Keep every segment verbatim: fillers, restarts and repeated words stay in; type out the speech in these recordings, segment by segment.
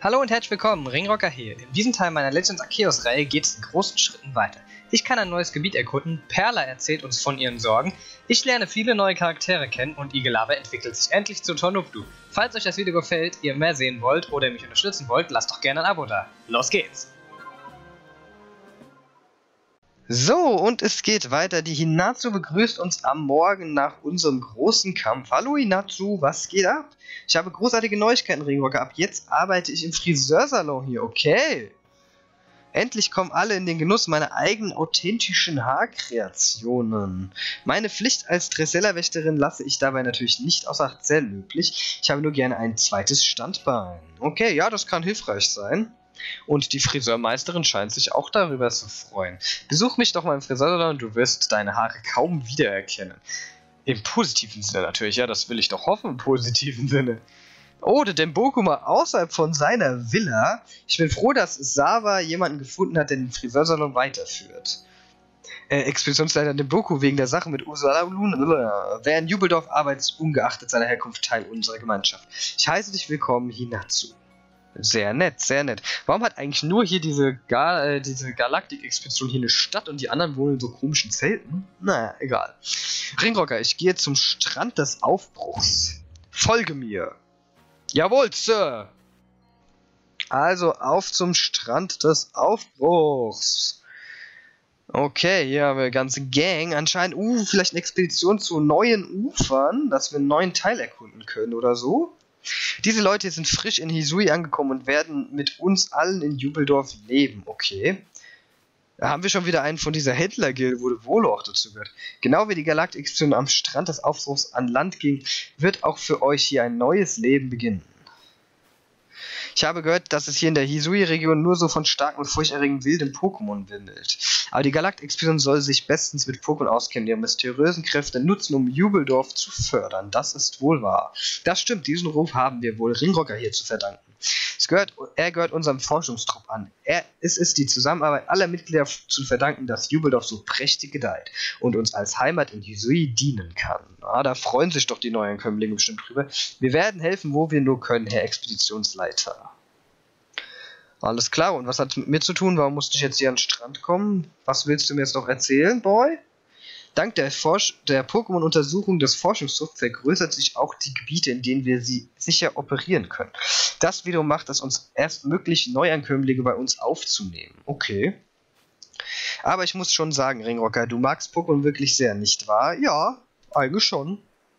Hallo und herzlich willkommen, Ringrocker hier. In diesem Teil meiner Legends Arceus Reihe geht es in großen Schritten weiter. Ich kann ein neues Gebiet erkunden, Perla erzählt uns von ihren Sorgen, ich lerne viele neue Charaktere kennen und Igelave entwickelt sich endlich zu Tonopdu. Falls euch das Video gefällt, ihr mehr sehen wollt oder mich unterstützen wollt, lasst doch gerne ein Abo da. Los geht's! So, und es geht weiter. Die Hinatsu begrüßt uns am Morgen nach unserem großen Kampf. Hallo Hinatsu, was geht ab? Ich habe großartige Neuigkeiten, Ringrocker. Ab jetzt arbeite ich im Friseursalon hier, okay? Endlich kommen alle in den Genuss meiner eigenen authentischen Haarkreationen. Meine Pflicht als Dressella-Wächterin lasse ich dabei natürlich nicht außer Acht, sehr löblich. Ich habe nur gerne ein zweites Standbein. Okay, ja, das kann hilfreich sein. Und die Friseurmeisterin scheint sich auch darüber zu freuen. Besuch mich doch mal im Friseursalon und du wirst deine Haare kaum wiedererkennen. Im positiven Sinne natürlich, ja, das will ich doch hoffen, im positiven Sinne. Oh, der Denboku mal außerhalb von seiner Villa. Ich bin froh, dass Sawa jemanden gefunden hat, der den Friseursalon weiterführt. Äh, Expeditionsleiter Denboku wegen der Sache mit Usalun. Wer in Jubeldorf arbeitet, ungeachtet seiner Herkunft Teil unserer Gemeinschaft. Ich heiße dich willkommen, Hinatsu. Sehr nett, sehr nett. Warum hat eigentlich nur hier diese, Ga äh, diese Galaktik-Expedition hier eine Stadt und die anderen wohnen in so komischen Zelten? Naja, egal. Ringrocker, ich gehe zum Strand des Aufbruchs. Folge mir. Jawohl, Sir. Also auf zum Strand des Aufbruchs. Okay, hier haben wir eine ganze Gang. Anscheinend, uh, vielleicht eine Expedition zu neuen Ufern, dass wir einen neuen Teil erkunden können oder so. Diese Leute sind frisch in Hisui angekommen und werden mit uns allen in Jubeldorf leben. Okay. Da haben wir schon wieder einen von dieser Händlergilde, wo der Volo auch dazu gehört. Genau wie die Galaktik-Expedition am Strand des Aufbruchs an Land ging, wird auch für euch hier ein neues Leben beginnen. Ich habe gehört, dass es hier in der Hisui-Region nur so von starken und furchterregenden wilden Pokémon wimmelt. Aber die Galaktik-Expedition soll sich bestens mit Pokémon auskennen, die ihre mysteriösen Kräfte nutzen, um Jubeldorf zu fördern. Das ist wohl wahr. Das stimmt, diesen Ruf haben wir wohl Ringrocker hier zu verdanken. Es gehört, er gehört unserem Forschungstrupp an. Er, es ist die Zusammenarbeit aller Mitglieder zu verdanken, dass Jubeldorf so prächtig gedeiht und uns als Heimat in Hisui dienen kann. Ah, da freuen sich doch die neuen Kömmlinge bestimmt drüber. Wir werden helfen, wo wir nur können, Herr Expeditionsleiter. Alles klar, und was hat es mit mir zu tun? Warum musste ich jetzt hier an den Strand kommen? Was willst du mir jetzt noch erzählen, Boy? Dank der, der Pokémon-Untersuchung des Forschungstrupps vergrößert sich auch die Gebiete, in denen wir sie sicher operieren können. Das wiederum macht es uns erst möglich, Neuankömmlinge bei uns aufzunehmen. Okay. Aber ich muss schon sagen, Ringrocker, du magst Pokémon wirklich sehr, nicht wahr? Ja, eigentlich schon.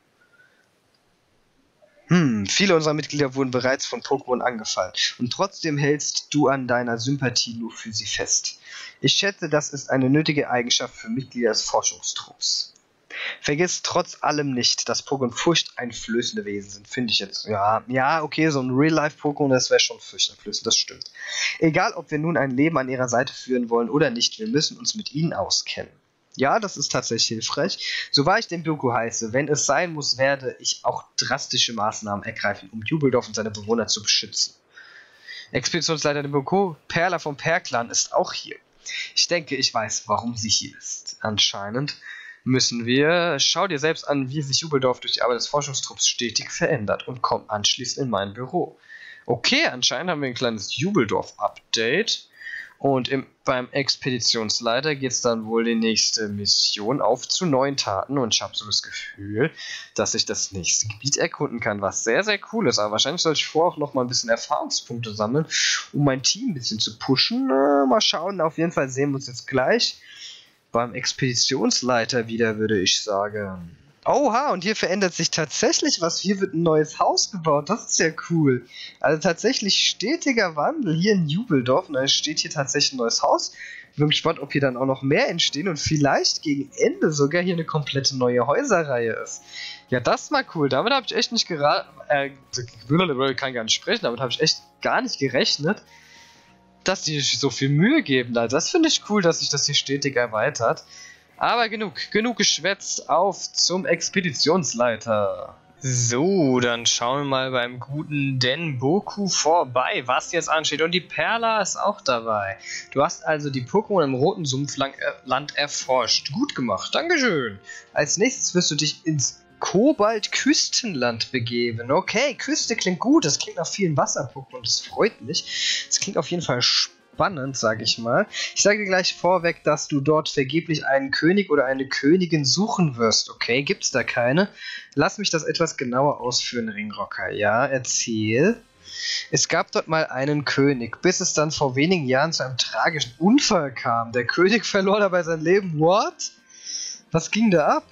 Hm, viele unserer Mitglieder wurden bereits von Pokémon angefallen. Und trotzdem hältst du an deiner Sympathie nur für sie fest. Ich schätze, das ist eine nötige Eigenschaft für Mitglieder des Forschungstrupps. Vergiss trotz allem nicht, dass Pokémon furchteinflößende Wesen sind, finde ich jetzt. Ja, ja, okay, so ein Real-Life-Pokémon, das wäre schon furchteinflößend, das stimmt. Egal, ob wir nun ein Leben an ihrer Seite führen wollen oder nicht, wir müssen uns mit ihnen auskennen. Ja, das ist tatsächlich hilfreich. So wahr ich den Denboku heiße, wenn es sein muss, werde ich auch drastische Maßnahmen ergreifen, um Jubeldorf und seine Bewohner zu beschützen. Expeditionsleiter Denboku, Perla vom Per-Clan, ist auch hier. Ich denke, ich weiß, warum sie hier ist. Anscheinend müssen wir... Schau dir selbst an, wie sich Jubeldorf durch die Arbeit des Forschungstrupps stetig verändert und komm anschließend in mein Büro. Okay, anscheinend haben wir ein kleines Jubeldorf-Update. Und im, beim Expeditionsleiter geht es dann wohl die nächste Mission auf zu neuen Taten. Und ich habe so das Gefühl, dass ich das nächste Gebiet erkunden kann, was sehr, sehr cool ist. Aber wahrscheinlich sollte ich vorher auch noch mal ein bisschen Erfahrungspunkte sammeln, um mein Team ein bisschen zu pushen. Äh, mal schauen, auf jeden Fall sehen wir uns jetzt gleich beim Expeditionsleiter wieder, würde ich sagen. Oha, und hier verändert sich tatsächlich was. Hier wird ein neues Haus gebaut. Das ist ja cool. Also tatsächlich stetiger Wandel hier in Jubeldorf. Und da steht hier tatsächlich ein neues Haus. Ich bin gespannt, ob hier dann auch noch mehr entstehen und vielleicht gegen Ende sogar hier eine komplette neue Häuserreihe ist. Ja, das ist mal cool. Damit habe ich echt nicht geraten. Äh, ich kann gar nicht sprechen. Damit habe ich echt gar nicht gerechnet, dass die sich so viel Mühe geben. Also das finde ich cool, dass sich das hier stetig erweitert. Aber genug, genug geschwätzt, auf zum Expeditionsleiter. So, dann schauen wir mal beim guten Denboku vorbei, was jetzt ansteht. Und die Perla ist auch dabei. Du hast also die Pokémon im Roten Sumpfland erforscht. Gut gemacht, Dankeschön. Als nächstes wirst du dich ins Kobalt-Küstenland begeben. Okay, Küste klingt gut, das klingt nach vielen Wasserpunkten und das freut mich. Das klingt auf jeden Fall spannend, sage ich mal. Ich sage dir gleich vorweg, dass du dort vergeblich einen König oder eine Königin suchen wirst. Okay, gibt's da keine? Lass mich das etwas genauer ausführen, Ringrocker. Ja, erzähl. Es gab dort mal einen König, bis es dann vor wenigen Jahren zu einem tragischen Unfall kam. Der König verlor dabei sein Leben. What? Was ging da ab?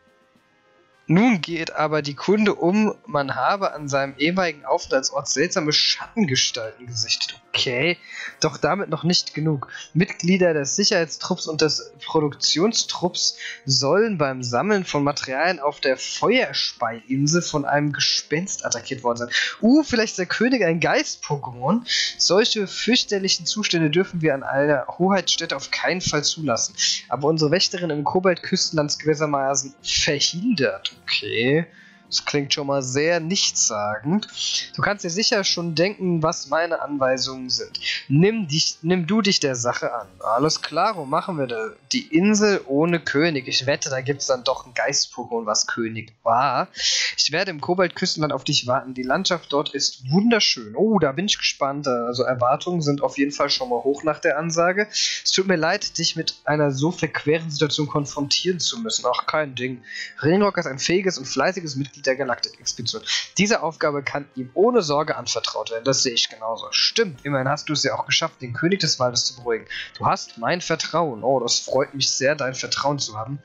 Nun geht aber die Kunde um, man habe an seinem ehemaligen Aufenthaltsort seltsame Schattengestalten gesichtet. Okay, doch damit noch nicht genug. Mitglieder des Sicherheitstrupps und des Produktionstrupps sollen beim Sammeln von Materialien auf der Feuerspeiinsel von einem Gespenst attackiert worden sein. Uh, vielleicht ist der König ein Geist-Pokémon? Solche fürchterlichen Zustände dürfen wir an einer Hoheitsstätte auf keinen Fall zulassen. Aber unsere Wächterin im Kobalt-Küstenland ist gewissermaßen verhindert. Okay, das klingt schon mal sehr nichtssagend. Du kannst dir sicher schon denken, was meine Anweisungen sind. Nimm, dich, nimm du dich der Sache an. Alles klar, wo machen wir das? Die Insel ohne König. Ich wette, da gibt es dann doch ein Geist-Pokémon, was König war. Ich werde im Kobalt-Küstenland auf dich warten. Die Landschaft dort ist wunderschön. Oh, da bin ich gespannt. Also Erwartungen sind auf jeden Fall schon mal hoch nach der Ansage. Es tut mir leid, dich mit einer so verqueren Situation konfrontieren zu müssen. Ach, kein Ding. Ringrocker ist ein fähiges und fleißiges Mitglied der Galaktik-Expedition. Diese Aufgabe kann ihm ohne Sorge anvertraut werden. Das sehe ich genauso. Stimmt, immerhin hast du es ja auch geschafft, den König des Waldes zu beruhigen. Du hast mein Vertrauen. Oh, das freut mich sehr, dein Vertrauen zu haben.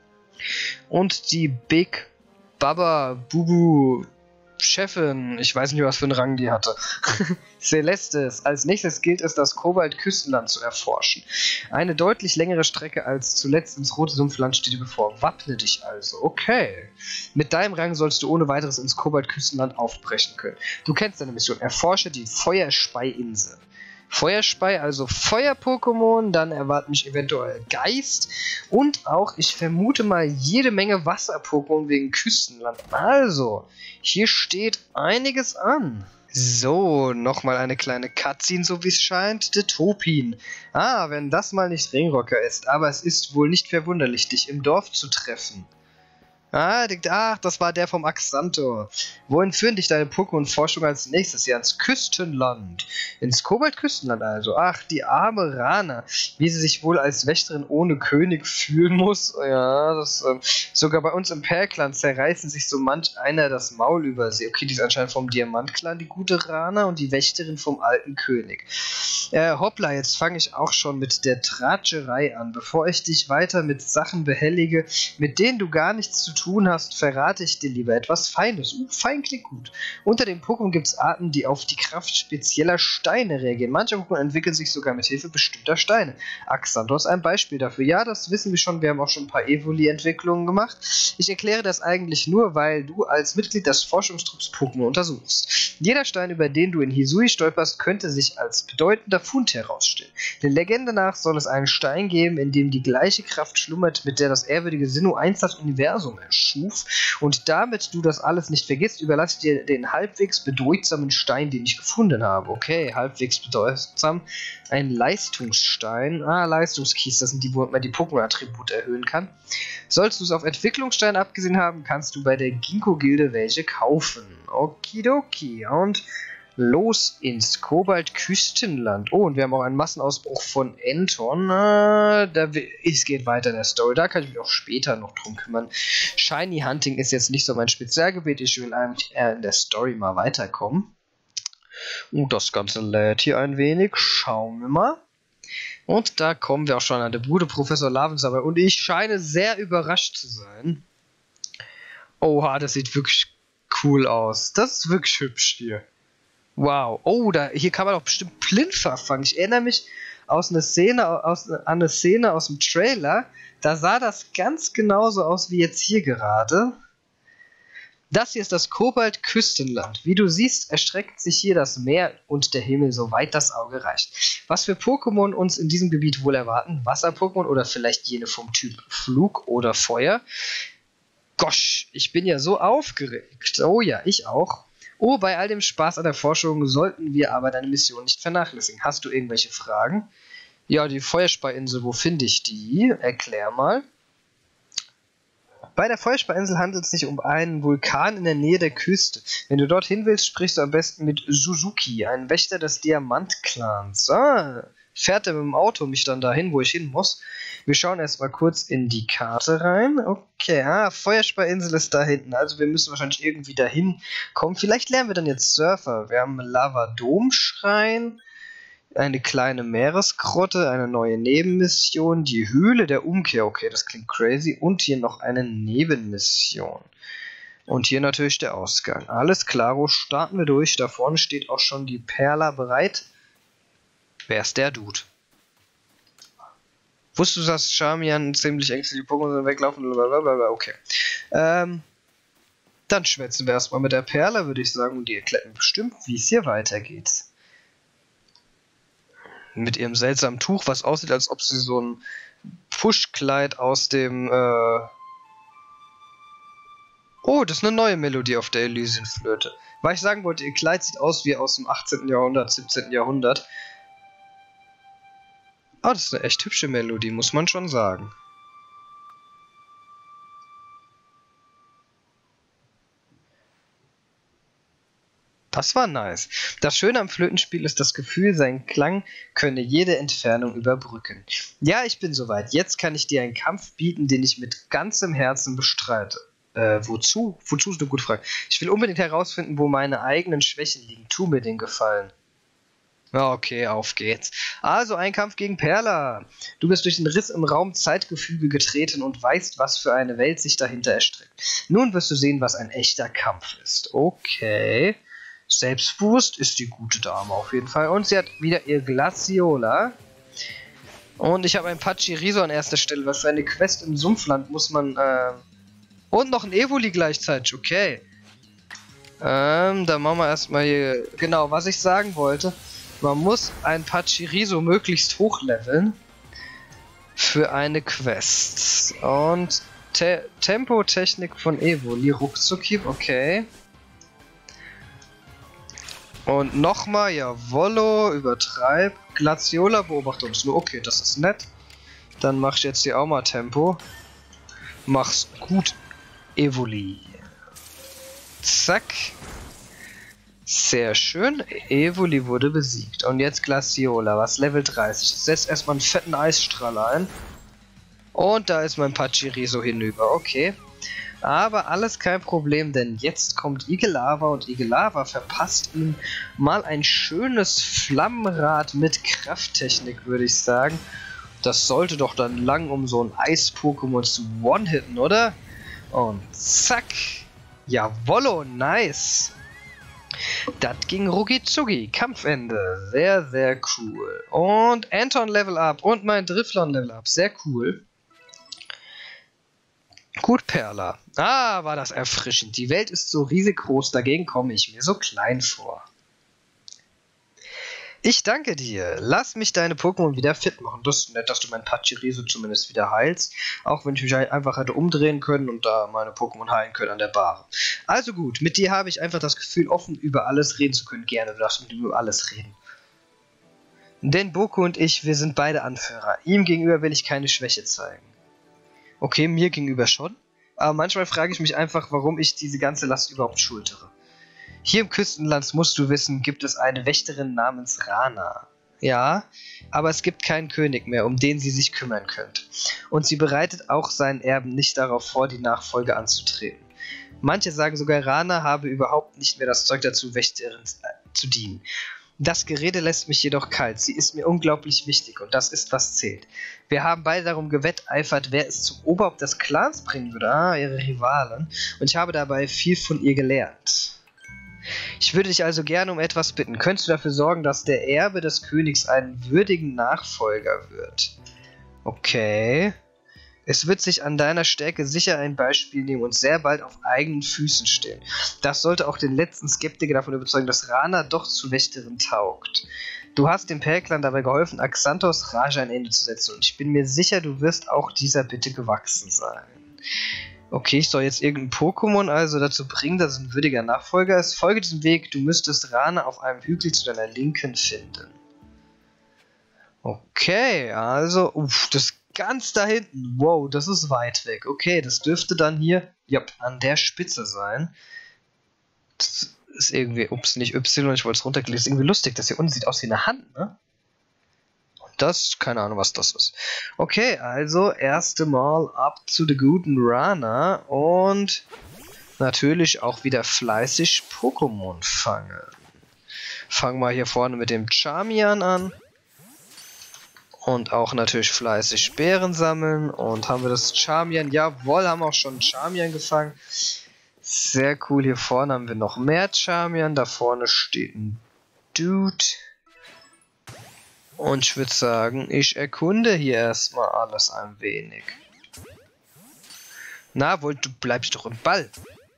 Und die Big Baba Bubu Chefin, ich weiß nicht, was für einen Rang die hatte. Celestis. Als nächstes gilt es, das Kobalt-Küstenland zu erforschen. Eine deutlich längere Strecke als zuletzt ins Rote Sumpfland steht dir bevor. Wappne dich also. Okay. Mit deinem Rang sollst du ohne weiteres ins Kobalt-Küstenland aufbrechen können. Du kennst deine Mission. Erforsche die Feuerspeiinsel. Feuerspei, also Feuer-Pokémon, dann erwartet mich eventuell Geist und auch, ich vermute mal, jede Menge Wasser-Pokémon wegen Küstenland. Also, hier steht einiges an. So, nochmal eine kleine Cutscene, so wie es scheint. De Topin. Ah, wenn das mal nicht Ringrocker ist, aber es ist wohl nicht verwunderlich, dich im Dorf zu treffen. Ah, ach, das war der vom Axantor. Wohin führen dich deine Pokémon-Forschung als nächstes? Ja, ins Küstenland. Ins Kobalt-Küstenland also. Ach, die arme Rana. Wie sie sich wohl als Wächterin ohne König fühlen muss. Ja, das, ähm, sogar bei uns im Perkland zerreißen sich so manch einer das Maul über sie. Okay, die ist anscheinend vom Diamant-Clan, die gute Rana, und die Wächterin vom alten König. Äh, hoppla, jetzt fange ich auch schon mit der Tratscherei an. Bevor ich dich weiter mit Sachen behellige, mit denen du gar nichts zu tun hast, verrate ich dir lieber etwas Feines. Uh, fein klingt gut. Unter den Pokémon gibt es Arten, die auf die Kraft spezieller Steine reagieren. Manche Pokémon entwickeln sich sogar mit Hilfe bestimmter Steine. Axantor ist ein Beispiel dafür. Ja, das wissen wir schon. Wir haben auch schon ein paar Evoli-Entwicklungen gemacht. Ich erkläre das eigentlich nur, weil du als Mitglied des Forschungstrupps Pokémon untersuchst. Jeder Stein, über den du in Hisui stolperst, könnte sich als bedeutender Fund herausstellen. Der Legende nach soll es einen Stein geben, in dem die gleiche Kraft schlummert, mit der das ehrwürdige Sinnoh einst das Universum erschuf. Und damit du das alles nicht vergisst, überlasse ich dir den halbwegs bedeutsamen Stein, den ich gefunden habe. Okay, halbwegs bedeutsam. Ein Leistungsstein. Ah, Leistungskies, das sind die, wo man die Pokémon-Attribute erhöhen kann. Sollst du es auf Entwicklungsstein abgesehen haben, kannst du bei der Ginkgo-Gilde welche kaufen. Okidoki. Und los ins Kobalt-Küstenland. Oh, und wir haben auch einen Massenausbruch von Enton. Äh, da, es geht weiter in der Story. Da kann ich mich auch später noch drum kümmern. Shiny Hunting ist jetzt nicht so mein Spezialgebiet. Ich will eigentlich eher in der Story mal weiterkommen. Und das Ganze lädt hier ein wenig. Schauen wir mal. Und da kommen wir auch schon an der Bude Professor Lavensauer. Und ich scheine sehr überrascht zu sein. Oha, das sieht wirklich cool aus. Das ist wirklich hübsch hier. Wow. Oh, da, hier kann man doch bestimmt Plinfer fangen. Ich erinnere mich aus einer Szene, aus, an eine Szene aus dem Trailer. Da sah das ganz genauso aus wie jetzt hier gerade. Das hier ist das Kobalt-Küstenland. Wie du siehst, erstreckt sich hier das Meer und der Himmel, soweit das Auge reicht. Was für Pokémon uns in diesem Gebiet wohl erwarten? Wasser-Pokémon oder vielleicht jene vom Typ Flug oder Feuer? Gosh, ich bin ja so aufgeregt. Oh ja, ich auch. Oh, bei all dem Spaß an der Forschung sollten wir aber deine Mission nicht vernachlässigen. Hast du irgendwelche Fragen? Ja, die Feuerspeiinsel, wo finde ich die? Erklär mal. Bei der Feuersparinsel handelt es sich um einen Vulkan in der Nähe der Küste. Wenn du dorthin willst, sprichst du am besten mit Suzuki, einem Wächter des Diamant-Clans. Ah, fährt er mit dem Auto mich dann dahin, wo ich hin muss. Wir schauen erstmal kurz in die Karte rein. Okay, ah, Feuersparinsel ist da hinten. Also wir müssen wahrscheinlich irgendwie dahin kommen. Vielleicht lernen wir dann jetzt Surfer. Wir haben Lavadomschrein, eine kleine Meeresgrotte, eine neue Nebenmission, die Höhle der Umkehr. Okay, das klingt crazy. Und hier noch eine Nebenmission. Und hier natürlich der Ausgang. Alles klaro, starten wir durch. Da vorne steht auch schon die Perla bereit. Wer ist der Dude? Wusstest du, dass Charmian ziemlich ängstliche Pokémon weglaufen? Blablabla. Okay. Ähm, dann schwätzen wir erstmal mit der Perla, würde ich sagen. Und die erklärt mir bestimmt, wie es hier weitergeht. Mit ihrem seltsamen Tuch, was aussieht, als ob sie so ein Puschkleid aus dem... Äh oh, das ist eine neue Melodie auf der Elysienflöte. Weil ich sagen wollte, ihr Kleid sieht aus wie aus dem achtzehnten Jahrhundert, siebzehnten Jahrhundert. Ah, das ist eine echt hübsche Melodie, muss man schon sagen. Das war nice. Das Schöne am Flötenspiel ist das Gefühl, sein Klang könne jede Entfernung überbrücken. Ja, ich bin soweit. Jetzt kann ich dir einen Kampf bieten, den ich mit ganzem Herzen bestreite. Äh, wozu? Wozu ist eine gute Frage. Ich will unbedingt herausfinden, wo meine eigenen Schwächen liegen. Tu mir den Gefallen. Okay, auf geht's. Also ein Kampf gegen Perla. Du bist durch den Riss im Raum-Zeitgefüge getreten und weißt, was für eine Welt sich dahinter erstreckt. Nun wirst du sehen, was ein echter Kampf ist. Okay. Selbstbewusst ist die gute Dame auf jeden Fall. Und sie hat wieder ihr Glaciola. Und ich habe ein Pachiriso an erster Stelle. Was für eine Quest im Sumpfland muss man... Äh und noch ein Evoli gleichzeitig. Okay. Ähm, dann machen wir erstmal hier... Genau, was ich sagen wollte... Man muss ein Pachiriso möglichst hochleveln für eine Quest. Und Te Tempotechnik von Evoli, Ruckzuckhieb, okay. Und nochmal, jawollo, übertreib. Glaciola, Beobachtung, okay, das ist nett. Dann mach ich jetzt hier auch mal Tempo. Mach's gut, Evoli. Zack. Sehr schön, Evoli wurde besiegt. Und jetzt Glaciola, was Level dreißig. Setzt erstmal einen fetten Eisstrahl ein. Und da ist mein Pachiriso hinüber, okay. Aber alles kein Problem, denn jetzt kommt Igelava und Igelava verpasst ihm mal ein schönes Flammenrad mit Krafttechnik, würde ich sagen. Das sollte doch dann lang, um so ein Eis-Pokémon zu one-hitten, oder? Und zack. Jawollo, nice. Das ging rucki-zucki. Kampfende. Sehr, sehr cool. Und Anton Level Up und mein Driflon Level Up. Sehr cool. Gut, Perla. Ah, war das erfrischend. Die Welt ist so riesig groß, dagegen komme ich mir so klein vor. Ich danke dir. Lass mich deine Pokémon wieder fit machen. Das ist nett, dass du mein Pachiriso zumindest wieder heilst. Auch wenn ich mich einfach hätte umdrehen können und da meine Pokémon heilen können an der Bar. Also gut, mit dir habe ich einfach das Gefühl, offen über alles reden zu können. Gerne, du darfst mit ihm über alles reden. Denn Boku und ich, wir sind beide Anführer. Ihm gegenüber will ich keine Schwäche zeigen. Okay, mir gegenüber schon. Aber manchmal frage ich mich einfach, warum ich diese ganze Last überhaupt schultere. Hier im Küstenland, musst du wissen, gibt es eine Wächterin namens Rana. Ja, aber es gibt keinen König mehr, um den sie sich kümmern könnte. Und sie bereitet auch seinen Erben nicht darauf vor, die Nachfolge anzutreten. Manche sagen sogar, Rana habe überhaupt nicht mehr das Zeug dazu, Wächterin äh, zu dienen. Das Gerede lässt mich jedoch kalt. Sie ist mir unglaublich wichtig und das ist, was zählt. Wir haben beide darum gewetteifert, wer es zum Oberhaupt des Clans bringen würde. Ah, ihre Rivalen. Und ich habe dabei viel von ihr gelernt. Ich würde dich also gerne um etwas bitten. Könntest du dafür sorgen, dass der Erbe des Königs einen würdigen Nachfolger wird? Okay. Es wird sich an deiner Stärke sicher ein Beispiel nehmen und sehr bald auf eigenen Füßen stehen. Das sollte auch den letzten Skeptiker davon überzeugen, dass Rana doch zu Wächterin taugt. Du hast dem Perklan dabei geholfen, Axanthos Rage ein Ende zu setzen und ich bin mir sicher, du wirst auch dieser Bitte gewachsen sein. Okay, ich soll jetzt irgendein Pokémon also dazu bringen, dass es ein würdiger Nachfolger ist. Folge diesem Weg, du müsstest Rana auf einem Hügel zu deiner Linken finden. Okay, also, uff, das ganz da hinten. Wow, das ist weit weg. Okay, das dürfte dann hier, ja, an der Spitze sein. Das ist irgendwie, ups, nicht Y, ich wollte es runterklicken. Das ist irgendwie lustig, das hier unten sieht aus wie eine Hand, ne? Und das, keine Ahnung, was das ist. Okay, also, erste Mal ab zu der guten Rana und natürlich auch wieder fleißig Pokémon fangen. Fangen wir hier vorne mit dem Charmian an. Und auch natürlich fleißig Beeren sammeln. Und haben wir das Charmian? Jawohl, haben auch schon Charmian gefangen. Sehr cool. Hier vorne haben wir noch mehr Charmian. Da vorne steht ein Dude. Und ich würde sagen, ich erkunde hier erstmal alles ein wenig. Na, wohl, du bleibst doch im Ball.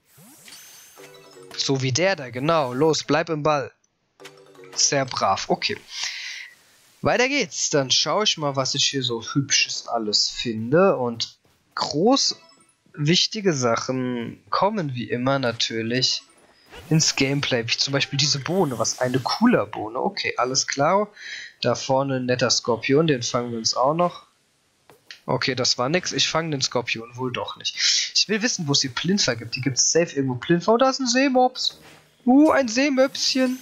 So wie der da, genau. Los, bleib im Ball. Sehr brav, okay. Weiter geht's. Dann schaue ich mal, was ich hier so Hübsches alles finde. Und groß wichtige Sachen kommen wie immer natürlich ins Gameplay. Wie zum Beispiel diese Bohne. Was eine cooler Bohne. Okay, alles klar. Da vorne ein netter Skorpion. Den fangen wir uns auch noch. Okay, das war nix. Ich fange den Skorpion wohl doch nicht. Ich will wissen, wo es die Plinfer gibt. Die gibt es safe irgendwo. Plinfer. Oh, da ist ein Seemops. Uh, ein Seemöpschen.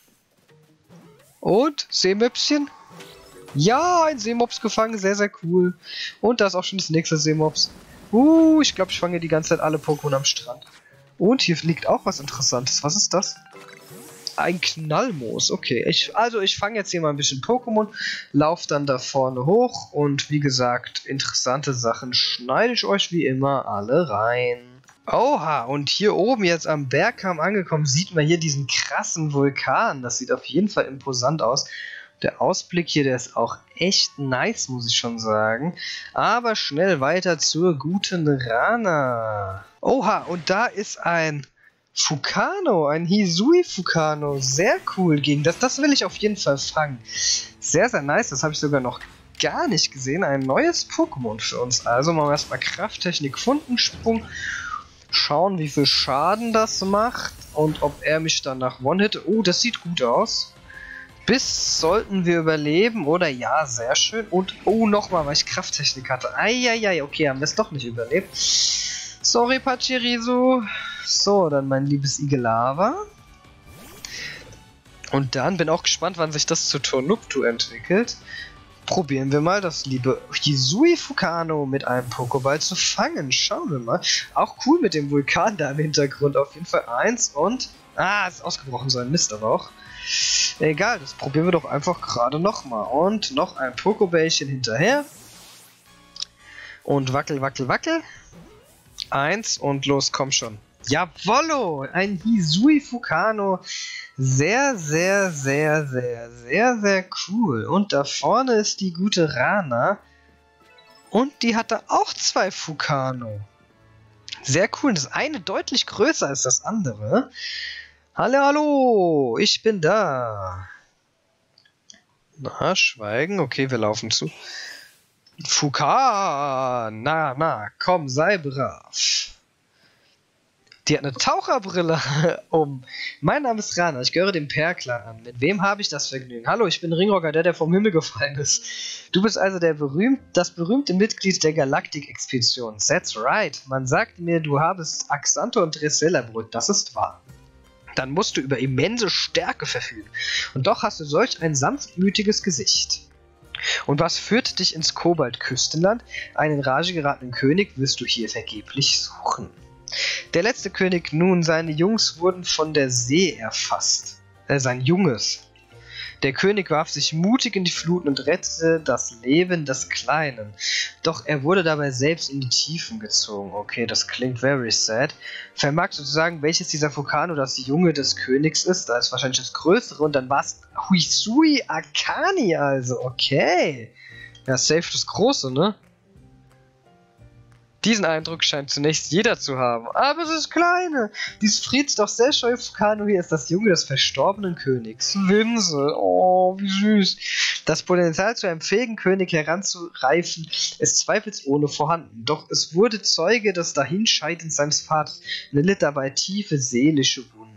Und? Seemöpschen? Ja, ein Seemops gefangen. Sehr, sehr cool. Und da ist auch schon das nächste Seemops. Uh, ich glaube, ich fange die ganze Zeit alle Pokémon am Strand. Und hier liegt auch was Interessantes. Was ist das? Ein Knallmoos. Okay, ich, also ich fange jetzt hier mal ein bisschen Pokémon. Lauf dann da vorne hoch. Und wie gesagt, interessante Sachen schneide ich euch wie immer alle rein. Oha, und hier oben jetzt am Bergkamm angekommen, sieht man hier diesen krassen Vulkan. Das sieht auf jeden Fall imposant aus. Der Ausblick hier, der ist auch echt nice, muss ich schon sagen. Aber schnell weiter zur guten Rana. Oha, und da ist ein Fukano, ein Hisui Fukano. Sehr cool gegen das. Das will ich auf jeden Fall fangen. Sehr, sehr nice. Das habe ich sogar noch gar nicht gesehen. Ein neues Pokémon für uns. Also machen wir erstmal Krafttechnik, Fundensprung. Schauen, wie viel Schaden das macht und ob er mich danach one-hit. Oh, das sieht gut aus. Bis sollten wir überleben, oder? Ja, sehr schön. Und, oh, nochmal, weil ich Krafttechnik hatte. Eieiei, okay, haben wir es doch nicht überlebt. Sorry, Pachirisu. So, dann mein liebes Igelava. Und dann bin auch gespannt, wann sich das zu Tonuptu entwickelt. Probieren wir mal, das liebe Hisui Fukano mit einem Pokéball zu fangen. Schauen wir mal. Auch cool mit dem Vulkan da im Hintergrund. Auf jeden Fall eins und... Ah, ist ausgebrochen sein. Mist aber auch. Egal, das probieren wir doch einfach gerade nochmal. Und noch ein Pokébällchen hinterher. Und wackel, wackel, wackel. Eins und los, komm schon. Jawollo! Ein Hisui Fukano. Sehr, sehr, sehr, sehr, sehr, sehr cool. Und da vorne ist die gute Rana. Und die hat da auch zwei Fukano. Sehr cool. Das eine deutlich größer als das andere. Hallo, hallo. Ich bin da. Na, schweigen. Okay, wir laufen zu. Fukan. Na, na, komm, sei brav. Die hat eine Taucherbrille um. Mein Name ist Rana, ich gehöre dem Perklan an. Mit wem habe ich das Vergnügen? Hallo, ich bin Ringrocker, der, der vom Himmel gefallen ist. Du bist also der berühmt, das berühmte Mitglied der Galaktik-Expedition. That's right. Man sagt mir, du habest Axanto und Dressella berührt. Das ist wahr. Dann musst du über immense Stärke verfügen. Und doch hast du solch ein sanftmütiges Gesicht. Und was führt dich ins Kobalt-Küstenland? Einen Rage geratenen König wirst du hier vergeblich suchen. Der letzte König nun, seine Jungs wurden von der See erfasst. Äh, sein Junges. Der König warf sich mutig in die Fluten und rettete das Leben des Kleinen. Doch er wurde dabei selbst in die Tiefen gezogen. Okay, das klingt very sad. Vermagst du zu sagen, welches dieser Fukano das Junge des Königs ist? Da ist wahrscheinlich das Größere und dann war es Hisui Akani also. Okay. Ja, safe das Große, ne? Diesen Eindruck scheint zunächst jeder zu haben. Aber es ist kleine. Dies Frieds doch sehr scheu Fukano hier ist das Junge des verstorbenen Königs. Winsel. Oh, wie süß. Das Potenzial zu einem fähigen König heranzureifen ist zweifelsohne vorhanden. Doch es wurde Zeuge des Dahinscheidens seines Vaters und erlitt dabei tiefe seelische Wunden.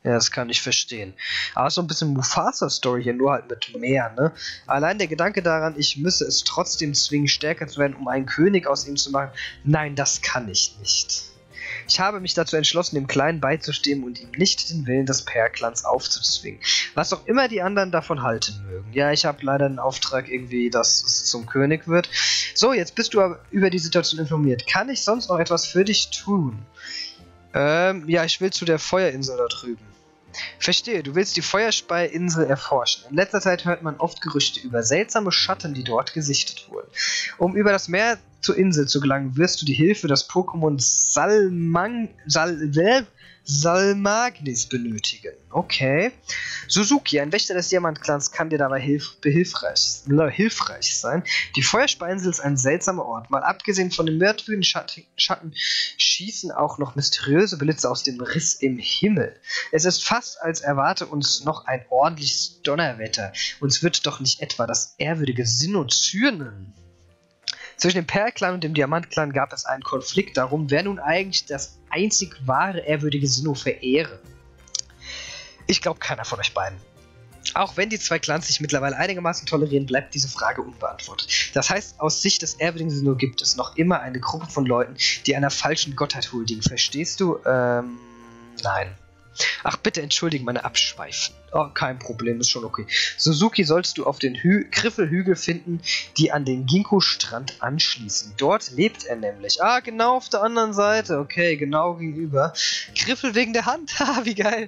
Ja, das kann ich verstehen. Aber so ein bisschen Mufasa-Story hier, nur halt mit mehr, ne? Allein der Gedanke daran, ich müsse es trotzdem zwingen, stärker zu werden, um einen König aus ihm zu machen. Nein, das kann ich nicht. Ich habe mich dazu entschlossen, dem Kleinen beizustehen und ihm nicht den Willen des Perklans aufzuzwingen. Was auch immer die anderen davon halten mögen. Ja, ich habe leider einen Auftrag irgendwie, dass es zum König wird. So, jetzt bist du aber über die Situation informiert. Kann ich sonst noch etwas für dich tun? Ähm, ja, ich will zu der Feuerinsel da drüben. Verstehe, du willst die Feuerspeiinsel erforschen. In letzter Zeit hört man oft Gerüchte über seltsame Schatten, die dort gesichtet wurden. Um über das Meer zur Insel zu gelangen, wirst du die Hilfe des Pokémon Salmang... Sal... Salmagnis benötigen. Okay. Suzuki, ein Wächter des Diamantklans, kann dir dabei hilf behilfreich, hilfreich sein. Die Feuerspeiinsel ist ein seltsamer Ort. Mal abgesehen von den mörderischen Schatten, Schatten schießen auch noch mysteriöse Blitze aus dem Riss im Himmel. Es ist fast, als erwarte uns noch ein ordentliches Donnerwetter. Uns wird doch nicht etwa das ehrwürdige Sinnoh zürnen. Zwischen dem Perlclan und dem Diamantclan gab es einen Konflikt darum, wer nun eigentlich das einzig wahre ehrwürdige Sinnoh verehre. Ich glaube keiner von euch beiden. Auch wenn die zwei Clans sich mittlerweile einigermaßen tolerieren, bleibt diese Frage unbeantwortet. Das heißt, aus Sicht des ehrwürdigen Sinnoh gibt es noch immer eine Gruppe von Leuten, die einer falschen Gottheit huldigen. Verstehst du? Ähm, nein. Ach, bitte entschuldigen meine Abschweifen. Oh, kein Problem, ist schon okay. Suzuki sollst du auf den Hü Griffelhügel finden, die an den Ginkgo-Strand anschließen. Dort lebt er nämlich. Ah, genau auf der anderen Seite. Okay, genau gegenüber. Griffel wegen der Hand. Haha, wie geil.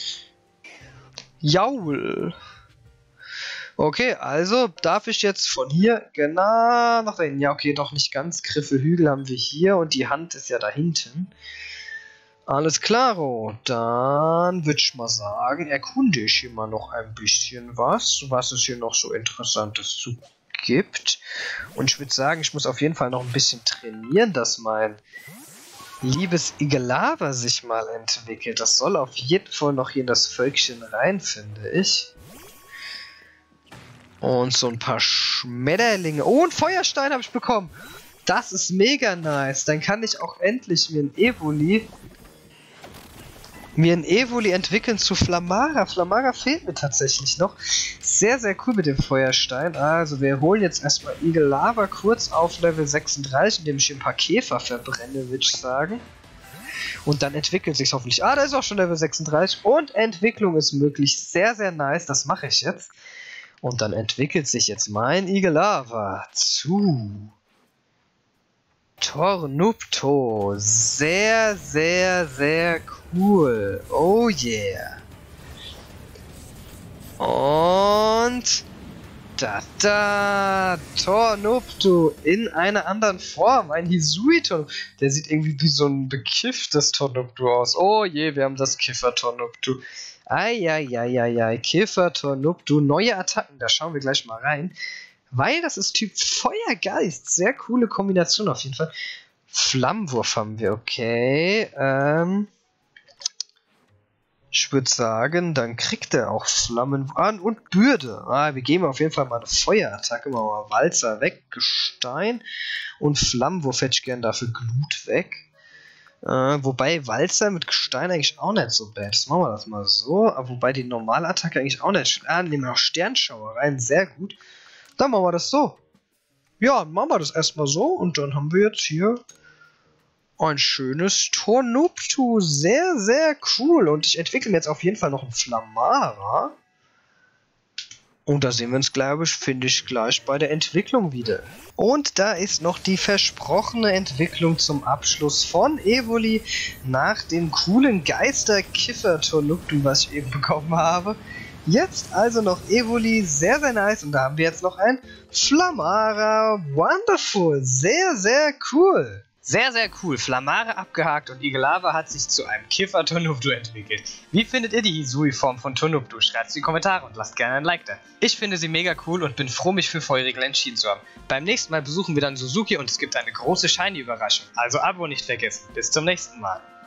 Jaul. Okay, also darf ich jetzt von hier genau nach da hinten. Ja, okay, doch nicht ganz. Griffelhügel haben wir hier und die Hand ist ja da hinten. Alles klaro, dann würde ich mal sagen, erkunde ich hier mal noch ein bisschen was, was es hier noch so Interessantes zu gibt. Und ich würde sagen, ich muss auf jeden Fall noch ein bisschen trainieren, dass mein liebes Igelava sich mal entwickelt. Das soll auf jeden Fall noch hier in das Völkchen rein, finde ich. Und so ein paar Schmetterlinge. Oh, ein Feuerstein habe ich bekommen. Das ist mega nice. Dann kann ich auch endlich mir ein Evoli... mir ein Evoli entwickeln zu Flammara. Flammara fehlt mir tatsächlich noch. Sehr, sehr cool mit dem Feuerstein. Also wir holen jetzt erstmal Igelava kurz auf Level sechsunddreißig, indem ich ein paar Käfer verbrenne, würde ich sagen. Und dann entwickelt sich hoffentlich. Ah, da ist auch schon Level sechsunddreißig. Und Entwicklung ist möglich. Sehr, sehr nice. Das mache ich jetzt. Und dann entwickelt sich jetzt mein Igelava zu Tornupto. Sehr, sehr, sehr cool. Oh yeah. Und da da Tornupto in einer anderen Form. Ein Hisui-Tornupto. Der sieht irgendwie wie so ein bekifftes Tornupto aus. Oh je, wir haben das Kiffer-Tornupto. Eieieiei, Kiffer-Tornupto. Neue Attacken, da schauen wir gleich mal rein. Weil das ist Typ Feuergeist. Sehr coole Kombination auf jeden Fall. Flammenwurf haben wir, okay. Ähm, ich würde sagen, dann kriegt er auch Flammen an und Bürde. Ah, wir geben auf jeden Fall mal eine Feuerattacke. Machen wir mal Walzer weg, Gestein. Und Flammenwurf hätte ich gern dafür Glut weg. Äh, wobei Walzer mit Gestein eigentlich auch nicht so bad. Jetzt machen wir das mal so. Aber wobei die normale Attacke eigentlich auch nicht. Ah, nehmen wir noch Sternschauer rein. Sehr gut. Dann machen wir das so. Ja, machen wir das erstmal so. Und dann haben wir jetzt hier ein schönes Tornupto. Sehr, sehr cool. Und ich entwickle mir jetzt auf jeden Fall noch einen Flammara. Und da sehen wir uns, glaube ich, finde ich, gleich bei der Entwicklung wieder. Und da ist noch die versprochene Entwicklung zum Abschluss von Evoli nach dem coolen Geister-Kiffer-Tornupto, was ich eben bekommen habe. Jetzt also noch Evoli, sehr, sehr nice. Und da haben wir jetzt noch ein Flammara. Wonderful, sehr, sehr cool. Sehr, sehr cool. Flammara abgehakt und Igelava hat sich zu einem Kiffer-Tornupto entwickelt. Wie findet ihr die Hisui-Form von Tornupto? Schreibt es in die Kommentare und lasst gerne ein Like da. Ich finde sie mega cool und bin froh, mich für Feurigel entschieden zu haben. Beim nächsten Mal besuchen wir dann Suzuki und es gibt eine große Shiny-Überraschung. Also Abo nicht vergessen. Bis zum nächsten Mal.